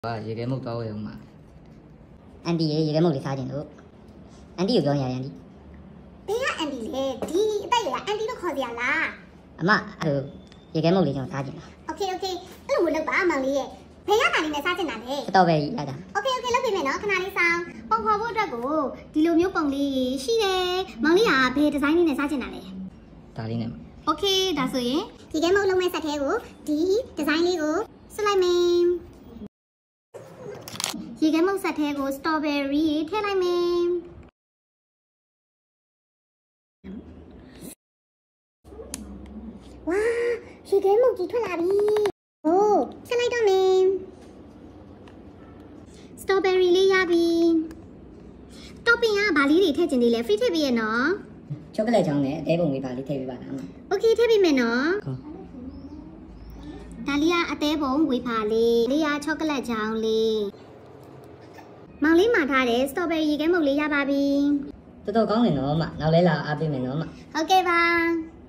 ရေခဲမုတ်တော့ရုံမှာအန်တီရေခဲမုတ်လေးစားခြင်းလို့အန်တီကိုပြောနေရတယ်အန်တီဘေးကအန်တီလေဒီအသက်ရွယ်ကအန်တီလို့ခေါ်ကြရလားအမရေခဲမုတ်လေးကျွန်တော်စားခြင်းလားโอเคအဲ့လိုမလုပ်ပါမောင်လေးရဲ့ဘေးကနာလေးနဲ့စားခြင်းတာလေစတော်ဘယ်ရီရတာโอเคလုပ်ပေးမယ်နော်ခဏလေးဆောင်ပုံခေါ်ဖို့အတွက်ကိုဒီလိုမျိုးပုံလေးရှိတယ်မောင်လေးကဘယ်ဒီဇိုင်းလေးနဲ့စားခြင်းတာလဲဒါလေးနဲ့โอเคဒါဆိုရင်ဒီကဲမုတ်လုံးမဲ့ဆက်သေးကိုဒီဒီဇိုင်းလေးကိုဆွလိုက်မယ်ရေခဲမုတ်ဆက်သေးကိုစတော်ဘယ်ရီထည့်လိုက်မယ်ဝါရေခဲမုတ်ကြီးထွက်လာပြီโอ้ဆက်လိုက်တော့မယ်စတော်ဘယ်ရီလေးရပြီတော့ပင်ကဘာလေးတွေထည့်ခြင်းသေးလဲ free ထည့်ပေးရနော်ချောကလက်ချောင်းနဲ့အသေးပုံလေးပါလေးထည့်ပေးပါလားအမโอเคထည့်ပေးမယ်နော်ဒါလေးကအသေးပုံဝေဖာလေးလေးကချောကလက်ချောင်းလေးမောင်လေးမှာထားတယ်စတော်ဘယ်ရီရေခဲမုတ်လေးရပါပြီတော်တော်ကောင်းတယ်နော်အမနောက်လဲလာအားပေးမယ်နော်အမဟုတ်ကဲ့ပါ